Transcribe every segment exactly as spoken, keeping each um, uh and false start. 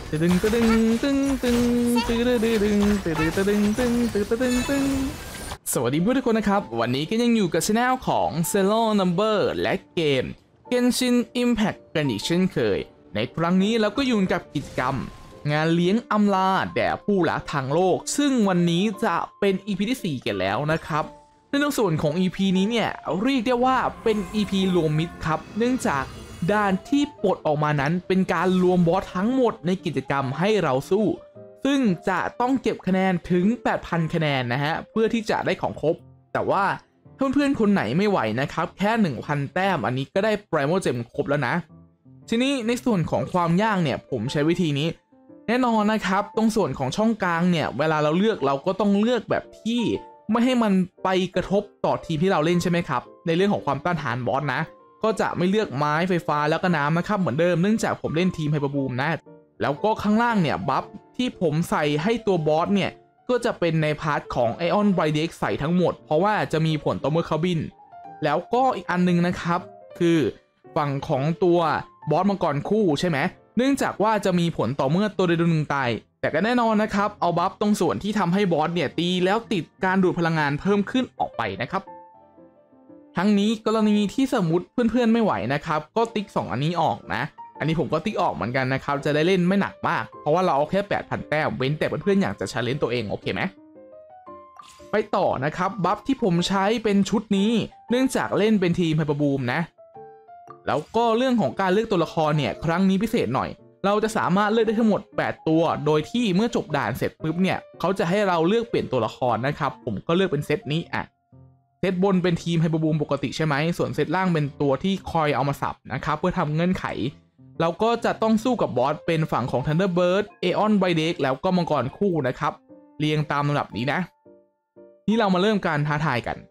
ตึงตึงตึงตึงตึงตึงตึงตึงตึงตึงตึงตึงตึงตึงสวัสดีเพื่อนทุกคนนะครับวันนี้ก็ยังอยู่กับช่องของ Zero Number และเกม Genshin Impact กันอีกเช่นเคยในครั้งนี้เราก็อยู่กับกิจกรรมงานเลี้ยงอำลาแด่ผู้รักทางโลกซึ่งวันนี้จะเป็น อี พี ที่สี่กันแล้วนะครับในส่วนของ อี พี นี้เนี่ยเรียกได้ว่าเป็น อี พี รวมมิตรครับเนื่องจากด่านที่ปลดออกมานั้นเป็นการรวมบอสทั้งหมดในกิจกรรมให้เราสู้ซึ่งจะต้องเก็บคะแนนถึง แปดพัน คะแนนนะฮะเพื่อที่จะได้ของครบแต่ว่าเพื่อนๆคนไหนไม่ไหวนะครับแค่ หนึ่งพัน แต้มอันนี้ก็ได้ Primal Gem ครบแล้วนะทีนี้ในส่วนของความยากเนี่ยผมใช้วิธีนี้แน่นอนนะครับตรงส่วนของช่องกลางเนี่ยเวลาเราเลือกเราก็ต้องเลือกแบบที่ไม่ให้มันไปกระทบต่อทีมที่เราเล่นใช่ไหมครับในเรื่องของความต้านทานบอสนะก็จะไม่เลือกไม้ไฟฟ้าแล้วก็น้ำนะครับเหมือนเดิมเนื่องจากผมเล่นทีมไฮเปอร์บูมนะแล้วก็ข้างล่างเนี่ยบัฟที่ผมใส่ให้ตัวบอสเนี่ยก็จะเป็นในพาร์ทของไอออนไบเด็กใส่ทั้งหมดเพราะว่าจะมีผลต่อเมื่อเขาบินแล้วก็อีกอันนึงนะครับคือฝั่งของตัวบอสมังกรคู่ใช่ไหมเนื่องจากว่าจะมีผลต่อเมื่อตัวใดตัวหนึ่งตายแต่ก็แน่นอนนะครับเอาบัฟตรงส่วนที่ทำให้บอสเนี่ยตีแล้วติดการดูดพลังงานเพิ่มขึ้นออกไปนะครับทั้งนี้กรณีที่สมมติเพื่อนๆไม่ไหวนะครับก็ติ๊กสองอันนี้ออกนะอันนี้ผมก็ติ๊กออกเหมือนกันนะครับจะได้เล่นไม่หนักมากเพราะว่าเราเอาแค่ แปดพัน แต้มเว้นแต่เพื่อนๆอยากจะชาเลนจ์ตัวเองโอเคไหมไปต่อนะครับบัฟที่ผมใช้เป็นชุดนี้เนื่องจากเล่นเป็นทีมไฮเปอร์บูมนะแล้วก็เรื่องของการเลือกตัวละครเนี่ยครั้งนี้พิเศษหน่อยเราจะสามารถเลือกได้ทั้งหมดแปดตัวโดยที่เมื่อจบด่านเสร็จปุ๊บเนี่ยเขาจะให้เราเลือกเปลี่ยนตัวละครนะครับผมก็เลือกเป็นเซตนี้อ่ะเซตบนเป็นทีมไฮเปอร์บูมปกติใช่ไหมส่วนเซตล่างเป็นตัวที่คอยเอามาสับนะครับเพื่อทำเงื่อนไขเราก็จะต้องสู้กับบอสเป็นฝั่งของ Thunderbird Aeon Bidek แล้วก็มังกรคู่นะครับเรียงตามลำดับนี้นะนี่เรามาเริ่มการท้าทายกัน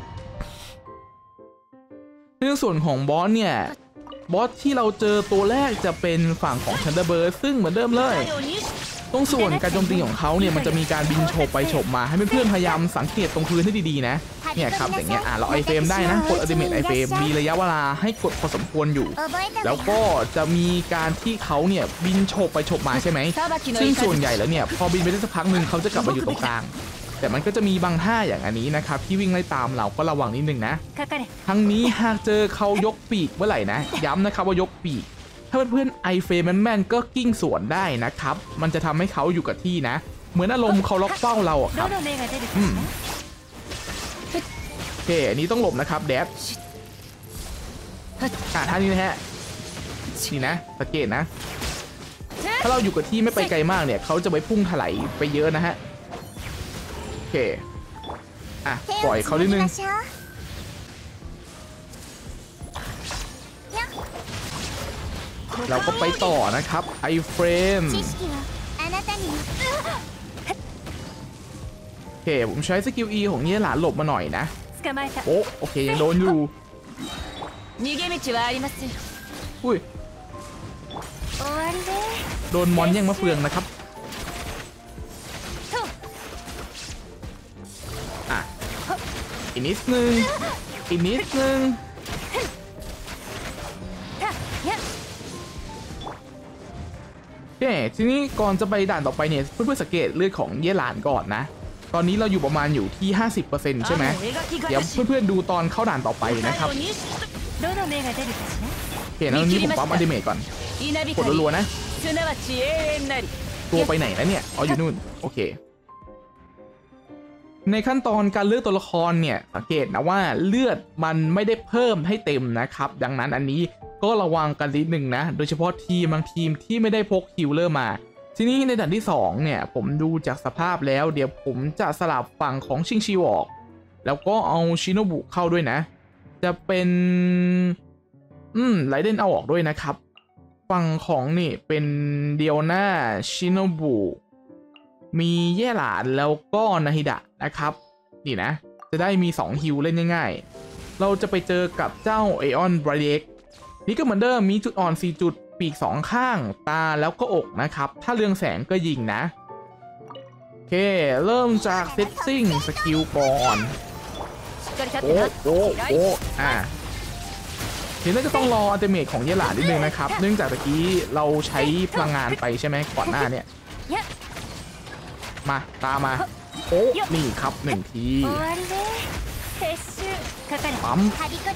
ในส่วนของบอสเนี่ยบอสที่เราเจอตัวแรกจะเป็นฝั่งของ Thunderbird ซึ่งเหมือนเดิมเลยตรงส่วนการโจมตีของเขาเนี่ยมันจะมีการบินโฉบไปโฉบมาให้เพื่อนๆพยายามสังเกตตรงพื้นให้ดีๆนะเนี่ยครับอย่างเงี้ยอ่ะเราไอเฟรมได้นะกดอัลติเมทไอเฟรมมีระยะเวลาให้กดพอสมควรอยู่แล้วก็จะมีการที่เขาเนี่ยบินโฉบไปโฉบมาใช่ไหมซึ่งส่วนใหญ่แล้วเนี่ยพอบินไปได้สักพักหนึ่งเขาจะกลับมาอยู่ตรงกลางแต่มันก็จะมีบางท่าอย่างอันนี้นะครับที่วิ่งไล่ตามเราก็ระวังนิดนึงนะทั้งนี้หากเจอเขายกปีกเมื่อไหร่นะย้ำนะครับว่ายกปีกถ้าเพื่อนๆไอเฟรมแม่นๆก็กิ้งสวนได้นะครับมันจะทำให้เขาอยู่กับที่นะเหมือนอารมณ์เขาล็อกเป้าเราอะครับอืมโอเคอันนี้ต้องหลบนะครับแดดอ่ะท่านี้นะฮะนี่นะสังเกตนะถ้าเราอยู่กับที่ไม่ไปไกลมากเนี่ยเขาจะไปพุ่งถลายไปเยอะนะฮะโอเคอ่ะปล่อยเขานิดนึงเราก็ไปต่อนะครับไอเฟรมโอเคผมใช้สกิล E ของเยี่ยหลานหลบมาหน่อยนะโอ้โอเคยังโดนอยู่อุ้ยโดนมอนยังมะเฟืองนะครับอ่ะอีกนิดนึงอีกนิดนึงโอเคทีนี้ก่อนจะไปด่านต่อไปเนี่ยเพื่อนๆสังเกตเลือดของเย่หลานก่อนนะตอนนี้เราอยู่ประมาณอยู่ที่ ห้าสิบเปอร์เซ็นต์ ใช่ไหมเดี๋ยวเพื่อนๆดูตอนเข้าด่านต่อไปนะครับโอเคแล้วนี้ผมปั๊มอัลติเมทก่อนกดรัวๆนะตัวไปไหนแล้วเนี่ยอ๋ออยู่นู่นโอเคในขั้นตอนการเลือกตัวละครเนี่ยสังเกตนะว่าเลือดมันไม่ได้เพิ่มให้เต็มนะครับดังนั้นอันนี้ก็ระวังกันนิดนึงนะโดยเฉพาะทีมบางทีมที่ไม่ได้พกฮิลเลอร์มาทีนี้ในด่านที่สองเนี่ยผมดูจากสภาพแล้วเดี๋ยวผมจะสลับฝั่งของชิงชิวออกแล้วก็เอาชิโนบุเข้าด้วยนะจะเป็นอืมไลเดนเอาออกด้วยนะครับฝั่งของนี่เป็นเดียวหน้าชิโนบุมีเย่หลานแล้วก็นาฮิดะนะครับนี่นะจะได้มีสองฮิลเล่นง่ายๆเราจะไปเจอกับเจ้าเอออนไบรเด็กนี่ก็เหมือนเดิมมีจุดอ่อนสี่จุดปีกสองข้างตาแล้วก็อกนะครับถ้าเรืองแสงก็ยิงนะโอเคเริ่มจากเซตติ้งสกิลก่อนโอ้โอ้โอ้อ่ะโอเคทีนี้ก็ต้องรออัลติเมทของเยหลานนิดนึงนะครับเนื่องจากตะกี้เราใช้พลังงานไปใช่ไหมก่อนหน้าเนี่ยมาตามมาโอ้นี่ครับหนึ่งทีปั๊ม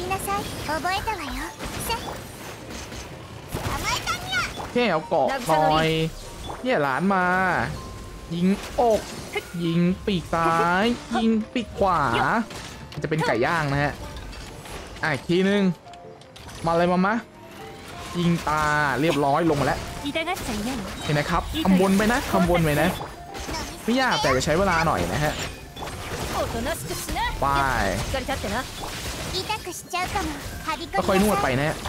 แค่เอาเกาะหน่อยเยหลานมายิงอกยิงปีกซ้ายยิงปีกขวาจะเป็นไก่ย่างนะฮะอ่ะอีกทีนึงมาเลยมามะยิงตาเรียบร้อยลงมาแล้วเห็นนะครับคำวนไปนะคำวนไปนะไม่ยากแต่จะใช้เวลาหน่อยนะฮะไปก็ค่อยนวดไปนะฮะ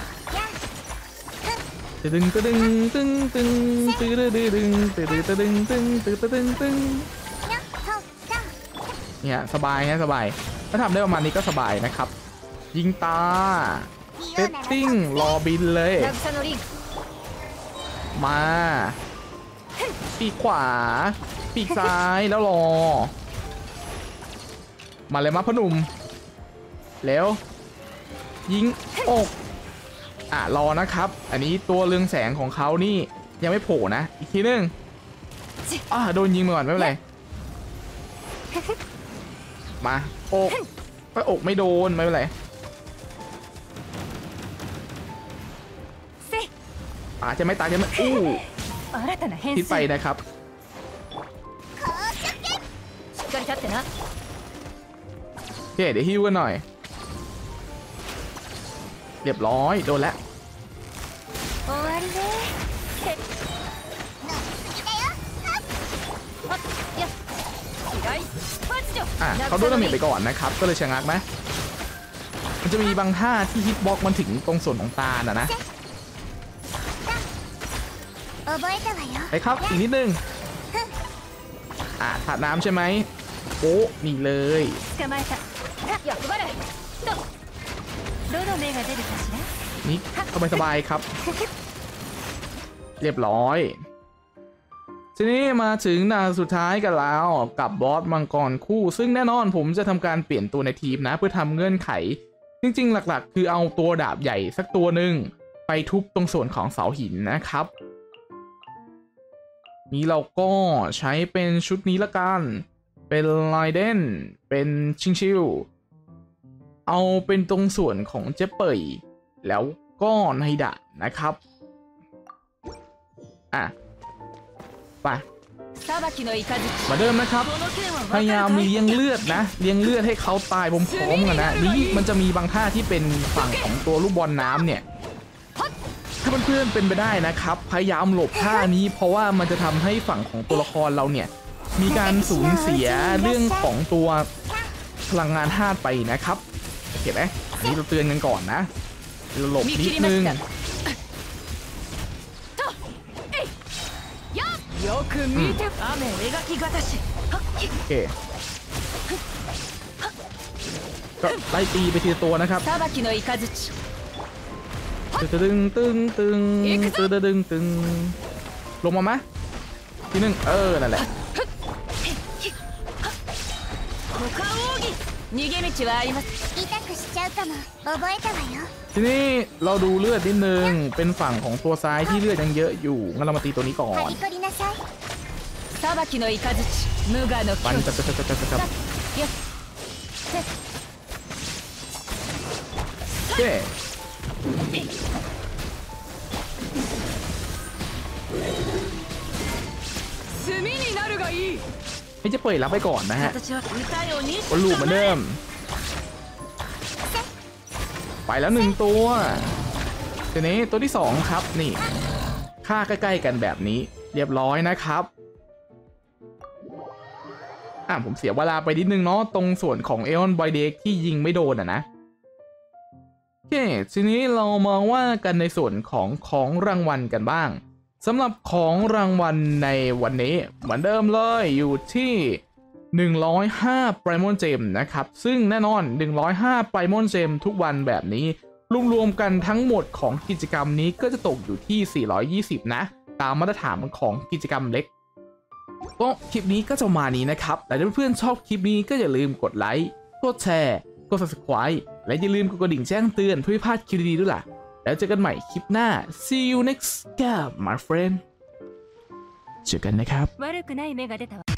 ตึงตึงตึงตึงตึงตึงตึงตึงตึงตึงตึงตึงตึงตึงตึงเนี่ยสบายฮะสบายถ้าทำได้ประมาณนี้ก็สบายนะครับยิงตาเซตติ้งรอบินเลยมาปีกขวาปีกซ้ายแล้วรอมาเลยมาพนุ่มแล้วยิงอกอ่ะรอนะครับอันนี้ตัวเรืองแสงของเขานี่ยังไม่โผล่นะอีกทีนึงอ่ะโดนยิงมาก่อนไม่เป็นไรมาอกไปอกไม่โดนไม่เป็นไรอาจจะไม่ตายจะไม่อู้ทิศไปนะครับโอเคเดี๋ยวฮิวกันหน่อยเรียบร้อยโดนแล้วอ่ะเขาโดนดาเมจไปก่อนนะครับก็เลยชะงักไหมมันจะมีบางท่าที่ฮิตบ็อกมันถึงตรงส่วนของตาน่ะนะไปครับอีกนิดนึงอ่ะถาดน้ำใช่ไหมโอ้นี่เลยนี่สบายสบายครับเรียบร้อยทีนี้มาถึงด่านสุดท้ายกันแล้วกับบอสมังกรคู่ซึ่งแน่นอนผมจะทำการเปลี่ยนตัวในทีมนะเพื่อทำเงื่อนไขจริงๆหลักๆคือเอาตัวดาบใหญ่สักตัวหนึ่งไปทุบตรงส่วนของเสาหินนะครับนี้เราก็ใช้เป็นชุดนี้ละกันเป็นไลเดนเป็นชิงชิวเอาเป็นตรงส่วนของเจเปยแล้วก็ไนดะนะครับอ่ะไปมาเดิมนะครับพยายามเลี้ยงเลือดนะเลี้ยงเลือดให้เขาตายพร้อมๆกันนะนี่มันจะมีบางท่าที่เป็นฝั่งของตัวลูกบอลน้ำเนี่ยถ้าเพื่อนๆเป็นไปได้นะครับพยายามหลบท่านี้เพราะว่ามันจะทำให้ฝั่งของตัวละครเราเนี่ยมีการสูญเสียเรื่องของตัวพลังงานธาตุไปนะครับเห็นไหมอันนี้เราเตือนกันก่อนนะหลบนิดนึงโอเคก็ไล่ตีไปทีละตัวนะครับตึงตึงตึงตึงตึงตึงตึงลงมาไหมทีนึงเออนั่นแหละทีนี้เราดูเลือดนิดนึงเป็นฝั่งของตัวซ้ายที่เลือดยังเยอะอยู่งั้นเรามาตีตัวนี้ก่อนปันจับจับจับจับจับโอเคไม่จะเปิดรับไปก่อนนะฮะคนลูกเหมือนเดิมไปแล้วหนึ่งตัวทีนี้ตัวที่สองครับนี่ฆ่าใกล้ๆกันแบบนี้เรียบร้อยนะครับอ่ะผมเสียเวลาไปนิดนึงเนาะตรงส่วนของเอออนไบเด็กที่ยิงไม่โดนอ่ะนะโอเคทีนี้เรามาว่ากันในส่วนของของรางวัลกันบ้างสำหรับของรางวัลในวันนี้เหมือนเดิมเลยอยู่ที่หนึ่งร้อยห้า Primon Gem นะครับซึ่งแน่นอนหนึ่งร้อยห้า Primon Gem ทุกวันแบบนี้รวมๆกันทั้งหมดของกิจกรรมนี้ก็จะตกอยู่ที่สี่ร้อยยี่สิบนะตามมาตรฐานของกิจกรรมเล็กก็คลิปนี้ก็จะมานี้นะครับแต่ถ้าเพื่อนๆชอบคลิปนี้ก็อย่าลืมกดไลค์กดแชร์กด Subscribe และอย่าลืมกดกระดิ่งแจ้งเตือนเพื่อไม่พลาดคลิปดีๆด้วยล่ะแล้วเจอกันใหม่คลิปหน้า see you next game my friend เจอกันนะครับ悪くない芽が出たわ。